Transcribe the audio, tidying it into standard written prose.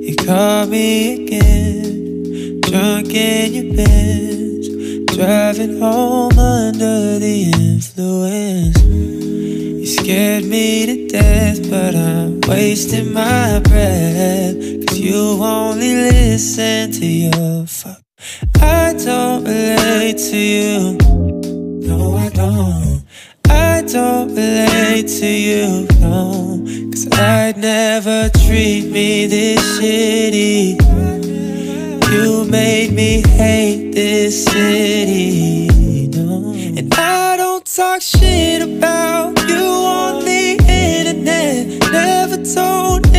You caught me again, drunk in your Benz, driving home under the influence. You scared me to death, but I'm wasting my breath, 'cause you only listen to your fuck. I don't relate to you, no I don't. I don't relate to you, no, 'cause I'd never treat me this shitty. You made me hate this city, no. And I don't talk shit about you on the internet, never told